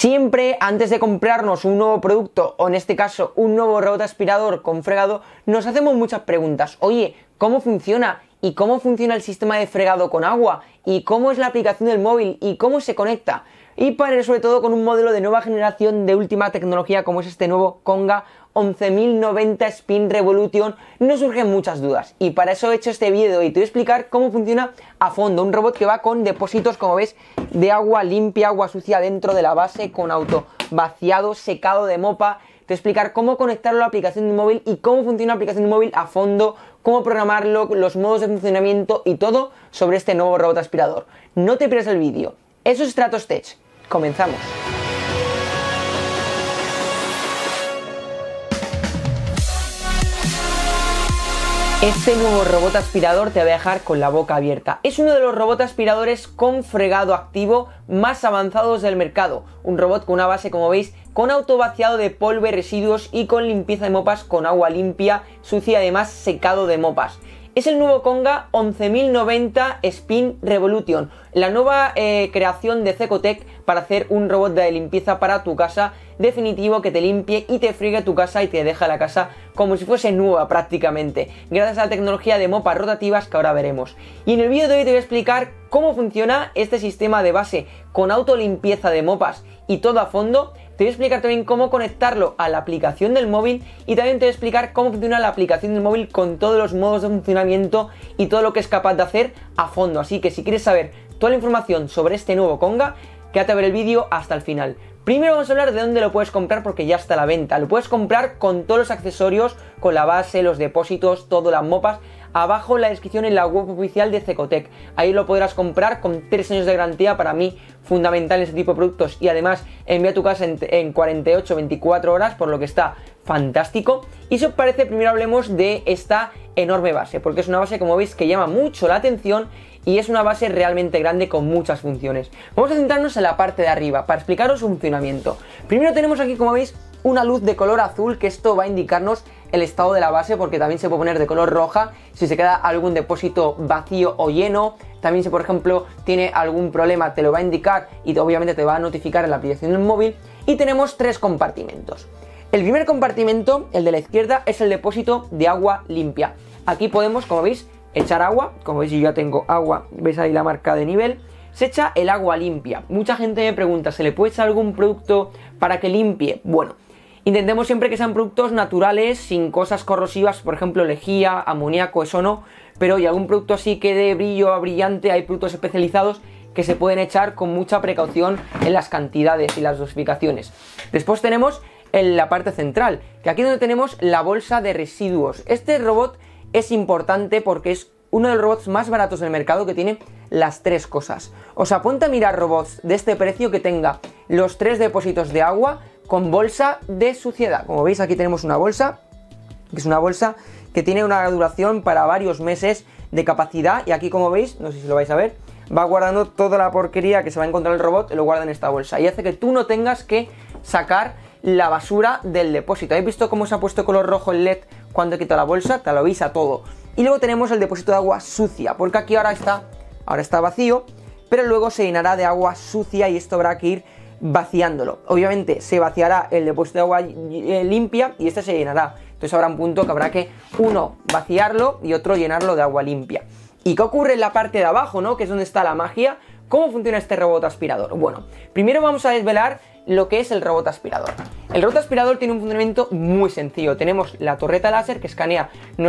Siempre antes de comprarnos un nuevo producto, o en este caso un nuevo robot aspirador con fregado, nos hacemos muchas preguntas. Oye, ¿cómo funciona? ¿Y cómo funciona el sistema de fregado con agua? ¿Y cómo es la aplicación del móvil? ¿Y cómo se conecta? Y para sobre todo con un modelo de nueva generación de última tecnología como es este nuevo Konga 11090 Spin Revolution, nos surgen muchas dudas. Y para eso he hecho este vídeo y te voy a explicar cómo funciona a fondo. Un robot que va con depósitos, como ves, de agua limpia, agua sucia dentro de la base, con auto vaciado, secado de mopa. Te voy a explicar cómo conectarlo a la aplicación del móvil y cómo funciona la aplicación del móvil a fondo, cómo programarlo, los modos de funcionamiento y todo sobre este nuevo robot aspirador. No te pierdas el vídeo. Eso es Stratos Tech. Comenzamos. Este nuevo robot aspirador te va a dejar con la boca abierta. Es uno de los robots aspiradores con fregado activo más avanzados del mercado. Un robot con una base, como veis, con autovaciado de polvo y residuos y con limpieza de mopas con agua limpia, sucia y además secado de mopas. Es el nuevo Konga 11090 Spin Revolution, la nueva creación de Cecotec para hacer un robot de limpieza para tu casa definitivo que te limpie y te friegue tu casa y te deja la casa como si fuese nueva prácticamente, gracias a la tecnología de mopas rotativas que ahora veremos. Y en el vídeo de hoy te voy a explicar cómo funciona este sistema de base con autolimpieza de mopas y todo a fondo. Te voy a explicar también cómo conectarlo a la aplicación del móvil y también te voy a explicar cómo funciona la aplicación del móvil con todos los modos de funcionamiento y todo lo que es capaz de hacer a fondo. Así que si quieres saber toda la información sobre este nuevo Konga, quédate a ver el vídeo hasta el final. Primero vamos a hablar de dónde lo puedes comprar porque ya está a la venta. Lo puedes comprar con todos los accesorios, con la base, los depósitos, todas las mopas. Abajo en la descripción en la web oficial de Cecotec. Ahí lo podrás comprar con 3 años de garantía, para mí fundamental en este tipo de productos, y además envía a tu casa en 48-24 horas, por lo que está fantástico. Y si os parece, primero hablemos de esta enorme base, porque es una base, como veis, que llama mucho la atención y es una base realmente grande con muchas funciones. Vamos a centrarnos en la parte de arriba para explicaros su funcionamiento. Primero tenemos aquí, como veis, una luz de color azul, que esto va a indicarnos el estado de la base, porque también se puede poner de color roja si se queda algún depósito vacío o lleno. También si por ejemplo tiene algún problema te lo va a indicar y obviamente te va a notificar en la aplicación del móvil. Y tenemos 3 compartimentos. El primer compartimento, el de la izquierda, es el depósito de agua limpia. Aquí podemos, como veis, echar agua. Como veis, yo ya tengo agua, veis ahí la marca de nivel. Se echa el agua limpia. Mucha gente me pregunta, ¿se le puede echar algún producto para que limpie? Bueno, intentemos siempre que sean productos naturales, sin cosas corrosivas, por ejemplo lejía, amoníaco, eso no, pero y algún producto así que dé brillo brillante. Hay productos especializados que se pueden echar con mucha precaución en las cantidades y las dosificaciones. Después tenemos en la parte central, que aquí es donde tenemos la bolsa de residuos. Este robot es importante porque es uno de los robots más baratos del mercado, que tiene las 3 cosas. O sea, ponte a mirar robots de este precio que tenga los 3 depósitos de agua con bolsa de suciedad. Como veis, aquí tenemos una bolsa, que es una bolsa que tiene una duración para varios meses de capacidad, y aquí, como veis, no sé si lo vais a ver, va guardando toda la porquería que se va a encontrar el robot y lo guarda en esta bolsa, y hace que tú no tengas que sacar la basura del depósito. ¿Habéis visto cómo se ha puesto color rojo el LED cuando he quitado la bolsa? Te lo avisa todo. Y luego tenemos el depósito de agua sucia, porque aquí ahora está vacío, pero luego se llenará de agua sucia y esto habrá que ir vaciándolo. Obviamente se vaciará el depósito de agua limpia y este se llenará. Entonces habrá un punto que habrá que uno vaciarlo y otro llenarlo de agua limpia. ¿Y qué ocurre en la parte de abajo, no? Que es donde está la magia. ¿Cómo funciona este robot aspirador? Bueno, primero vamos a desvelar lo que es el robot aspirador. El robot aspirador tiene un funcionamiento muy sencillo. Tenemos la torreta láser que escanea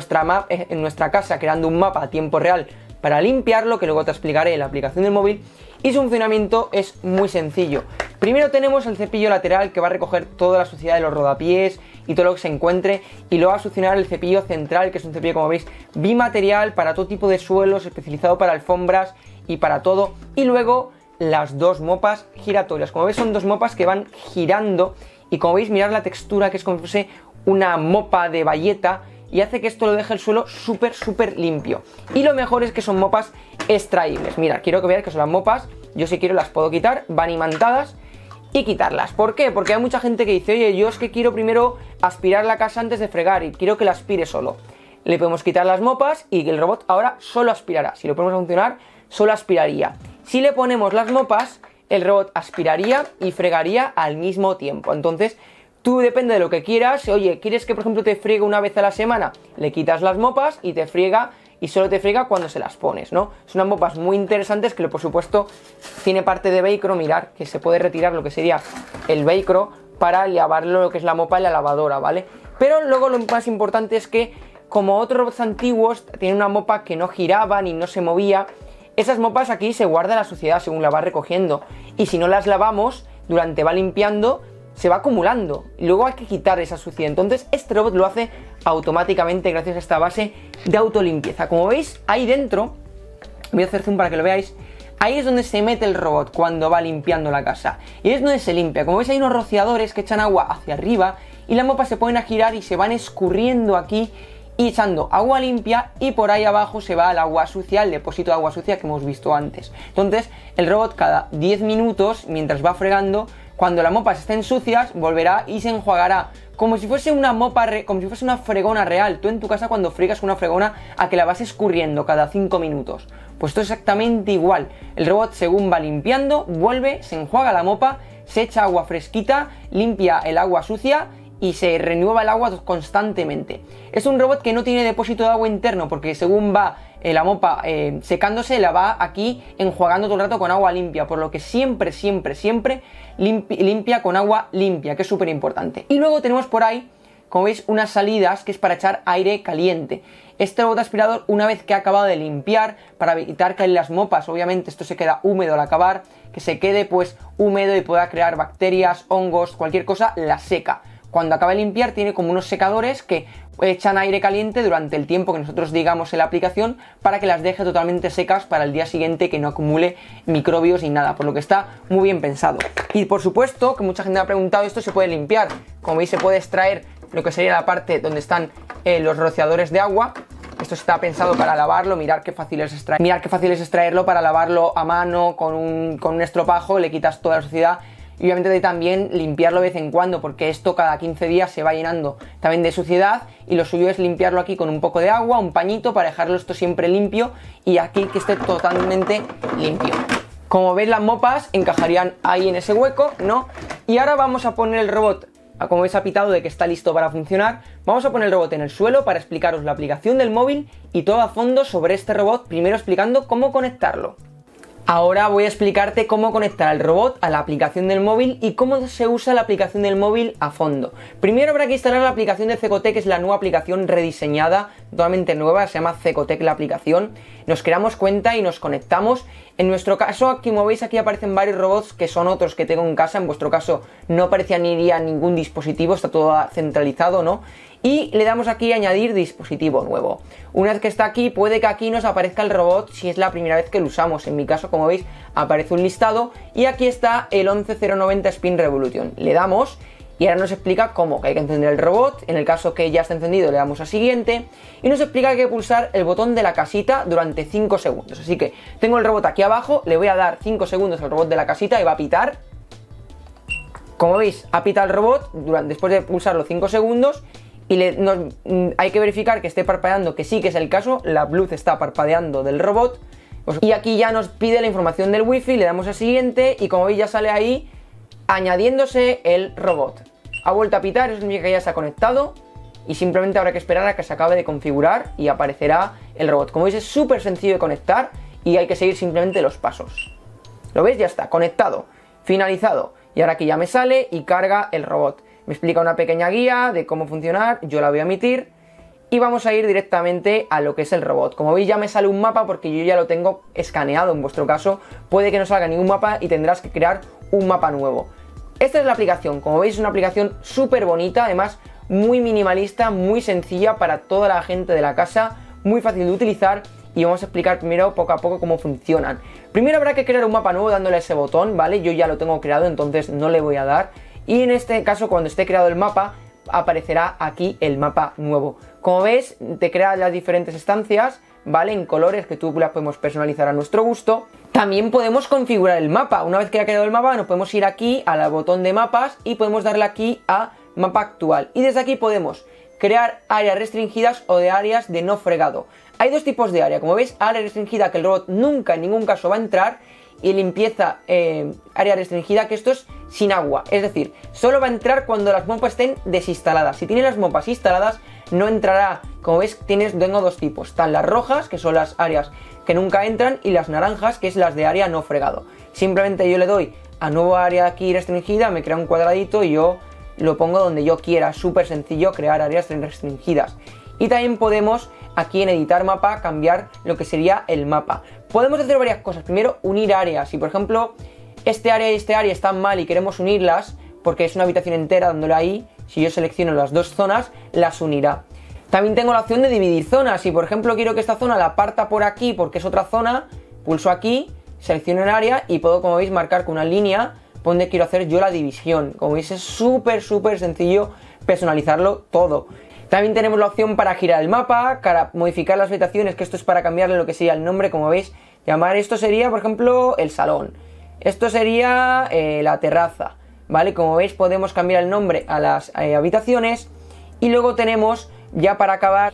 en nuestra casa, creando un mapa a tiempo real para limpiarlo, que luego te explicaré en la aplicación del móvil. Y su funcionamiento es muy sencillo. Primero tenemos el cepillo lateral, que va a recoger toda la suciedad de los rodapiés y todo lo que se encuentre, y luego va a succionar el cepillo central, que es un cepillo, como veis, bimaterial para todo tipo de suelos, especializado para alfombras y para todo. Y luego las 2 mopas giratorias. Como veis, son 2 mopas que van girando, y como veis, mirad la textura, que es como si fuese una mopa de bayeta, y hace que esto lo deje el suelo súper limpio. Y lo mejor es que son mopas extraíbles. Mira, quiero que veáis que son las mopas, yo si quiero las puedo quitar, van imantadas, y quitarlas. ¿Por qué? Porque hay mucha gente que dice, oye, yo es que quiero primero aspirar la casa antes de fregar y quiero que la aspire solo. Le podemos quitar las mopas y el robot ahora solo aspirará. Si lo ponemos a funcionar, solo aspiraría. Si le ponemos las mopas, el robot aspiraría y fregaría al mismo tiempo. Entonces, tú depende de lo que quieras. Oye, ¿quieres que por ejemplo te friegue una vez a la semana? Le quitas las mopas y te friega, y solo te friega cuando se las pones, ¿no? Son unas mopas muy interesantes que por supuesto tiene parte de velcro, mirad, que se puede retirar lo que sería el velcro para lavarlo, lo que es la mopa en la lavadora, ¿vale? Pero luego lo más importante es que, como otros robots antiguos, tienen una mopa que no giraba ni no se movía. Esas mopas aquí se guarda la suciedad según la vas recogiendo, y si no las lavamos, durante va limpiando, se va acumulando y luego hay que quitar esa suciedad. Entonces este robot lo hace automáticamente gracias a esta base de autolimpieza. Como veis, ahí dentro, voy a hacer zoom para que lo veáis, ahí es donde se mete el robot cuando va limpiando la casa, y es donde se limpia. Como veis, hay unos rociadores que echan agua hacia arriba y las mopas se ponen a girar y se van escurriendo aquí y echando agua limpia, y por ahí abajo se va al agua sucia, el depósito de agua sucia que hemos visto antes. Entonces el robot cada 10 minutos, mientras va fregando, cuando las mopas estén sucias, volverá y se enjuagará como si fuese una mopa, como si fuese una fregona real. Tú en tu casa, cuando friegas una fregona, a que la vas escurriendo cada 5 minutos. Pues esto es exactamente igual. El robot, según va limpiando, vuelve, se enjuaga la mopa, se echa agua fresquita, limpia el agua sucia y se renueva el agua constantemente. Es un robot que no tiene depósito de agua interno, porque según va la mopa secándose, la va aquí enjuagando todo el rato con agua limpia, por lo que siempre limpia con agua limpia, que es súper importante. Y luego tenemos por ahí, como veis, unas salidas que es para echar aire caliente. Este robot aspirador, una vez que ha acabado de limpiar, para evitar que en las mopas, obviamente esto se queda húmedo al acabar, que se quede pues húmedo y pueda crear bacterias, hongos, cualquier cosa, la seca. Cuando acaba de limpiar tiene como unos secadores que echan aire caliente durante el tiempo que nosotros digamos en la aplicación, para que las deje totalmente secas para el día siguiente, que no acumule microbios ni nada, por lo que está muy bien pensado. Y por supuesto, que mucha gente me ha preguntado, esto se puede limpiar. Como veis, se puede extraer lo que sería la parte donde están los rociadores de agua. Esto está pensado para lavarlo. Mirad qué fácil es extraerlo, para lavarlo a mano con un estropajo, le quitas toda la suciedad. Y obviamente también limpiarlo de vez en cuando, porque esto cada 15 días se va llenando también de suciedad, y lo suyo es limpiarlo aquí con un poco de agua, un pañito, para dejarlo esto siempre limpio, y aquí que esté totalmente limpio. Como veis, las mopas encajarían ahí en ese hueco, ¿no? Y ahora vamos a poner el robot, como veis ha pitado de que está listo para funcionar. Vamos a poner el robot en el suelo para explicaros la aplicación del móvil y todo a fondo sobre este robot, primero explicando cómo conectarlo. Ahora voy a explicarte cómo conectar el robot a la aplicación del móvil y cómo se usa la aplicación del móvil a fondo. Primero habrá que instalar la aplicación de Cecotec, que es la nueva aplicación rediseñada, totalmente nueva, se llama Cecotec la aplicación. Nos creamos cuenta y nos conectamos. En nuestro caso, aquí como veis, aquí aparecen varios robots que son otros que tengo en casa. En vuestro caso no aparecía ni iría ningún dispositivo, está todo centralizado, ¿no? Y le damos aquí a añadir dispositivo nuevo. Una vez que está aquí, puede que aquí nos aparezca el robot si es la primera vez que lo usamos. En mi caso, como veis, aparece un listado y aquí está el 11090 Spin Revolution. Le damos y ahora nos explica cómo, que hay que encender el robot. En el caso que ya está encendido, le damos a siguiente y nos explica que hay que pulsar el botón de la casita durante 5 segundos. Así que tengo el robot aquí abajo, le voy a dar 5 segundos al robot de la casita y va a pitar. Como veis, ha pitado el robot después de pulsarlo 5 segundos. Y hay que verificar que esté parpadeando, que sí que es el caso, la luz está parpadeando del robot. Y aquí ya nos pide la información del wifi, le damos a siguiente y como veis ya sale ahí añadiéndose el robot. Ha vuelto a pitar, eso significa que ya se ha conectado y simplemente habrá que esperar a que se acabe de configurar y aparecerá el robot. Como veis, es súper sencillo de conectar y hay que seguir simplemente los pasos. ¿Lo veis? Ya está, conectado, finalizado. Y ahora aquí ya me sale y carga el robot. Me explica una pequeña guía de cómo funcionar, yo la voy a emitir y vamos a ir directamente a lo que es el robot. Como veis ya me sale un mapa porque yo ya lo tengo escaneado. En vuestro caso puede que no salga ningún mapa y tendrás que crear un mapa nuevo. Esta es la aplicación, como veis es una aplicación súper bonita, además muy minimalista, muy sencilla para toda la gente de la casa, muy fácil de utilizar. Y vamos a explicar primero poco a poco cómo funcionan. Primero habrá que crear un mapa nuevo dándole a ese botón, ¿vale? Yo ya lo tengo creado, entonces no le voy a dar. Y en este caso, cuando esté creado el mapa, aparecerá aquí el mapa nuevo. Como ves, te crea las diferentes estancias, ¿vale? En colores que tú las podemos personalizar a nuestro gusto. También podemos configurar el mapa. Una vez que haya creado el mapa, nos podemos ir aquí al botón de mapas y podemos darle aquí a mapa actual. Y desde aquí podemos crear áreas restringidas o de áreas de no fregado. Hay dos tipos de área. Como veis, área restringida que el robot nunca en ningún caso va a entrar, y limpieza área restringida, que esto es sin agua, es decir, solo va a entrar cuando las mopas estén desinstaladas. Si tiene las mopas instaladas no entrará. Como veis tengo dos tipos, están las rojas, que son las áreas que nunca entran, y las naranjas, que es las de área no fregado. Simplemente yo le doy a nuevo área aquí restringida, me crea un cuadradito y yo lo pongo donde yo quiera. Súper sencillo crear áreas restringidas. Y también podemos aquí en editar mapa cambiar lo que sería el mapa. Podemos hacer varias cosas. Primero, unir áreas. Si por ejemplo este área y este área están mal y queremos unirlas, porque es una habitación entera dándole ahí, si yo selecciono las dos zonas, las unirá. También tengo la opción de dividir zonas. Si por ejemplo quiero que esta zona la parta por aquí porque es otra zona, pulso aquí, selecciono el área y puedo, como veis, marcar con una línea donde quiero hacer yo la división. Como veis es súper sencillo personalizarlo todo. También tenemos la opción para girar el mapa, para modificar las habitaciones, que esto es para cambiarle lo que sería el nombre, como veis. Llamar esto sería, por ejemplo, el salón. Esto sería la terraza, ¿vale? Como veis podemos cambiar el nombre a las habitaciones. Y luego tenemos, ya para acabar,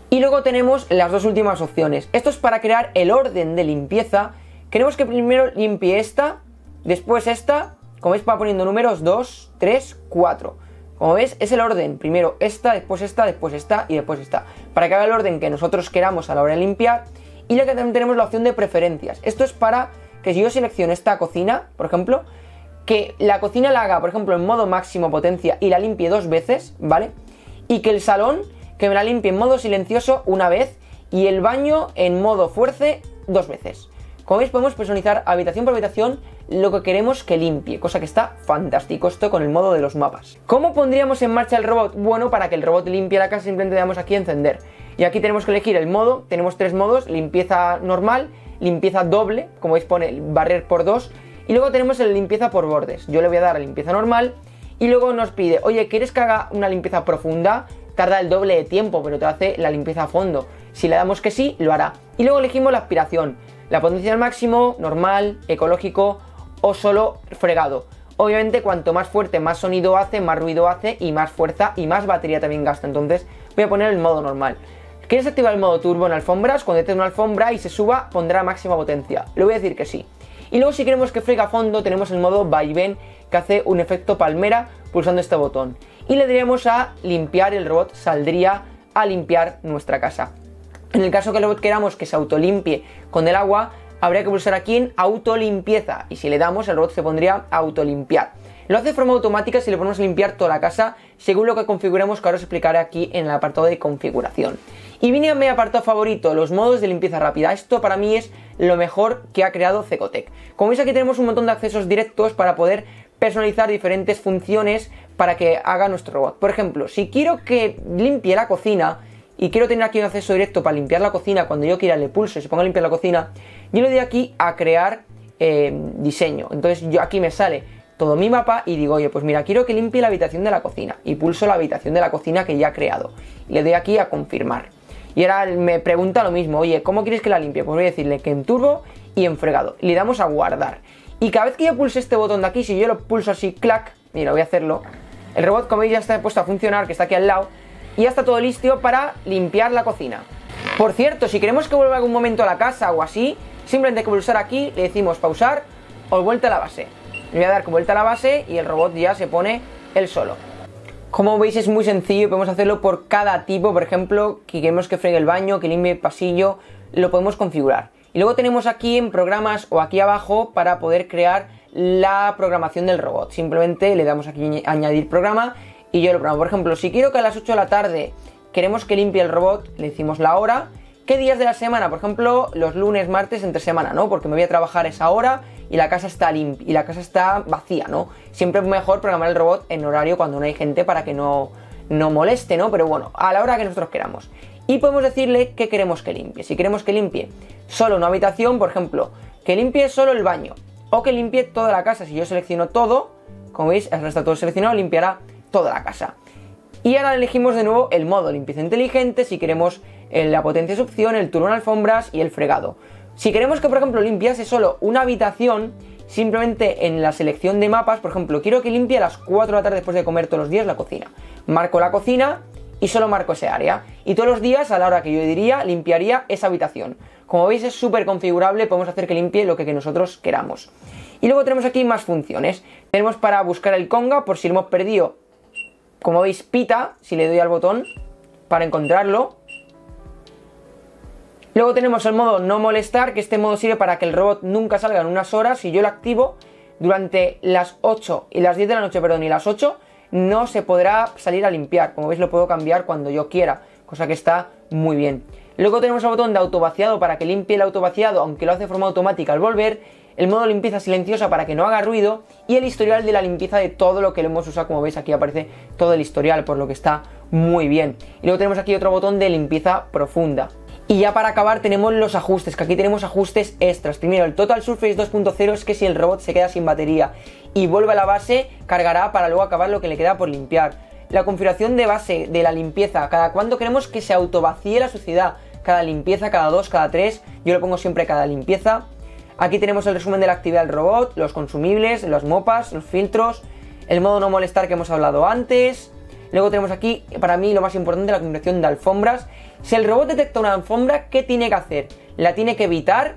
las dos últimas opciones. Esto es para crear el orden de limpieza. Queremos que primero limpie esta, después esta. Como veis va poniendo números 2, 3, 4. Como ves es el orden, primero esta, después esta, después esta y después esta, para que haga el orden que nosotros queramos a la hora de limpiar. Y ya que también tenemos la opción de preferencias. Esto es para que si yo selecciono esta cocina, por ejemplo, que la cocina la haga, por ejemplo, en modo máximo potencia y la limpie 2 veces, ¿vale? Y que el salón, que me la limpie en modo silencioso una vez y el baño en modo fuerce 2 veces. Como veis podemos personalizar habitación por habitación lo que queremos que limpie, cosa que está fantástico esto con el modo de los mapas. ¿Cómo pondríamos en marcha el robot? Bueno, para que el robot limpie la casa simplemente le damos aquí a encender. Y aquí tenemos que elegir el modo, tenemos 3 modos: limpieza normal, limpieza doble, como veis pone barrer por 2, y luego tenemos el limpieza por bordes. Yo le voy a dar a limpieza normal y luego nos pide, oye, ¿quieres que haga una limpieza profunda? Tarda el doble de tiempo, pero te hace la limpieza a fondo. Si le damos que sí, lo hará. Y luego elegimos la aspiración, la potencia al máximo, normal, ecológico o solo fregado. Obviamente cuanto más fuerte, más sonido hace, más ruido hace y más fuerza y más batería también gasta. Entonces voy a poner el modo normal. ¿Quieres activar el modo turbo en alfombras? Cuando esté en una alfombra y se suba pondrá máxima potencia. Le voy a decir que sí. Y luego si queremos que friegue a fondo tenemos el modo vaivén, que hace un efecto palmera pulsando este botón. Y le daríamos a limpiar, el robot saldría a limpiar nuestra casa. En el caso que el robot queramos que se autolimpie con el agua, habría que pulsar aquí en autolimpieza, y si le damos el robot se pondría a autolimpiar. Lo hace de forma automática si le ponemos a limpiar toda la casa según lo que configuremos, que ahora os explicaré aquí en el apartado de configuración. Y viene a mi apartado favorito, los modos de limpieza rápida. Esto para mí es lo mejor que ha creado Cecotec. Como veis aquí tenemos un montón de accesos directos para poder personalizar diferentes funciones para que haga nuestro robot. Por ejemplo, si quiero que limpie la cocina y quiero tener aquí un acceso directo para limpiar la cocina, cuando yo quiera le pulso y se ponga a limpiar la cocina, yo le doy aquí a crear diseño. Entonces yo aquí me sale todo mi mapa y digo, oye, pues mira, quiero que limpie la habitación de la cocina, y pulso la habitación de la cocina que ya he creado y le doy aquí a confirmar. Y ahora me pregunta lo mismo, oye, ¿cómo quieres que la limpie? Pues voy a decirle que en turbo y en fregado. Le damos a guardar. Y cada vez que yo pulse este botón de aquí, si yo lo pulso así, clac, mira, voy a hacerlo, el robot, como veis, ya está puesto a funcionar, que está aquí al lado, y ya está todo listo para limpiar la cocina. Por cierto, si queremos que vuelva algún momento a la casa o así, simplemente hay que pulsar aquí, le decimos pausar o vuelta a la base. Le voy a dar con vuelta a la base y el robot ya se pone él solo. Como veis es muy sencillo, podemos hacerlo por cada tipo. Por ejemplo, que queremos que fregue el baño, que limpie el pasillo, lo podemos configurar. Y luego tenemos aquí en programas o aquí abajo para poder crear la programación del robot. Simplemente le damos aquí añadir programa y yo lo programo. Por ejemplo, si quiero que a las 8 de la tarde queremos que limpie el robot, le decimos la hora. ¿Qué días de la semana? Por ejemplo, los lunes, martes, entre semana, ¿no? Porque me voy a trabajar esa hora y la casa está limpia y la casa está vacía, ¿no? Siempre es mejor programar el robot en horario cuando no hay gente para que no moleste, ¿no? Pero bueno, a la hora que nosotros queramos. Y podemos decirle que queremos que limpie. Si queremos que limpie solo una habitación, por ejemplo, que limpie solo el baño o que limpie toda la casa. Si yo selecciono todo, como veis, ahora está todo seleccionado, limpiará toda la casa. Y ahora elegimos de nuevo el modo limpieza inteligente, si queremos la potencia de succión, el turno en alfombras y el fregado. Si queremos que, por ejemplo, limpiase solo una habitación, simplemente en la selección de mapas, por ejemplo, quiero que limpie a las 4 de la tarde después de comer todos los días la cocina. Marco la cocina y solo marco ese área. Y todos los días, a la hora que yo diría, limpiaría esa habitación. Como veis es súper configurable, podemos hacer que limpie lo que nosotros queramos. Y luego tenemos aquí más funciones. Tenemos para buscar el conga, por si lo hemos perdido. Como veis pita, si le doy al botón, para encontrarlo. Luego tenemos el modo no molestar, que este modo sirve para que el robot nunca salga en unas horas. Si yo lo activo durante las 8 y las 10 de la noche, perdón, y las 8, no se podrá salir a limpiar. Como veis lo puedo cambiar cuando yo quiera, cosa que está muy bien. Luego tenemos el botón de autovaciado para que limpie el autovaciado, aunque lo hace de forma automática al volver. El modo limpieza silenciosa para que no haga ruido. Y el historial de la limpieza de todo lo que lo hemos usado. Como veis aquí aparece todo el historial, por lo que está muy bien. Y luego tenemos aquí otro botón de limpieza profunda. Y ya para acabar tenemos los ajustes, que aquí tenemos ajustes extras. Primero, el Total Surface 2.0 es que si el robot se queda sin batería y vuelve a la base, cargará para luego acabar lo que le queda por limpiar. La configuración de base de la limpieza, cada cuánto queremos que se autovacíe la suciedad. Cada limpieza, cada 2, cada 3, yo lo pongo siempre cada limpieza. Aquí tenemos el resumen de la actividad del robot, los consumibles, los mopas, los filtros, el modo no molestar que hemos hablado antes. Luego tenemos aquí, para mí lo más importante, la configuración de alfombras. Si el robot detecta una alfombra, ¿qué tiene que hacer? ¿La tiene que evitar?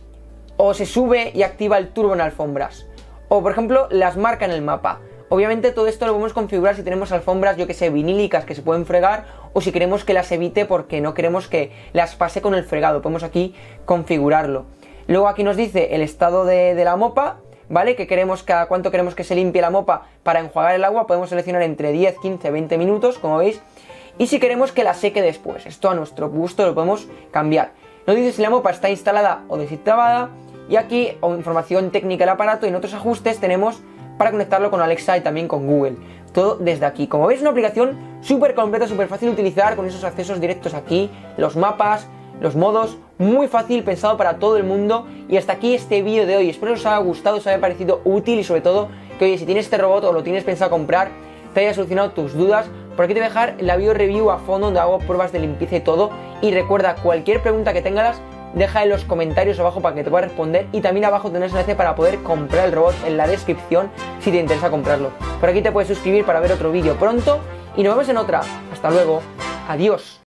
¿O se sube y activa el turbo en alfombras? O por ejemplo, las marca en el mapa. Obviamente todo esto lo podemos configurar si tenemos alfombras, yo que sé, vinílicas que se pueden fregar, o si queremos que las evite porque no queremos que las pase con el fregado. Podemos aquí configurarlo. Luego aquí nos dice el estado de la mopa, ¿vale? Que queremos, cada cuánto queremos que se limpie la mopa para enjuagar el agua. Podemos seleccionar entre 10, 15, 20 minutos, como veis. Y si queremos que la seque después, esto a nuestro gusto lo podemos cambiar. Nos dice si la mopa está instalada o desinstalada. Y aquí información técnica del aparato, y en otros ajustes tenemos para conectarlo con Alexa y también con Google. Todo desde aquí. Como veis, una aplicación súper completa, súper fácil de utilizar, con esos accesos directos aquí, los mapas, los modos, muy fácil, pensado para todo el mundo. Y hasta aquí este vídeo de hoy. Espero que os haya gustado, os haya parecido útil y sobre todo que, oye, si tienes este robot o lo tienes pensado comprar, te haya solucionado tus dudas. Por aquí te voy a dejar la video review a fondo donde hago pruebas de limpieza y todo. Y recuerda, cualquier pregunta que tengas, deja en los comentarios abajo para que te pueda responder. Y también abajo tendrás el enlace para poder comprar el robot en la descripción si te interesa comprarlo. Por aquí te puedes suscribir para ver otro vídeo pronto. Y nos vemos en otra. Hasta luego. Adiós.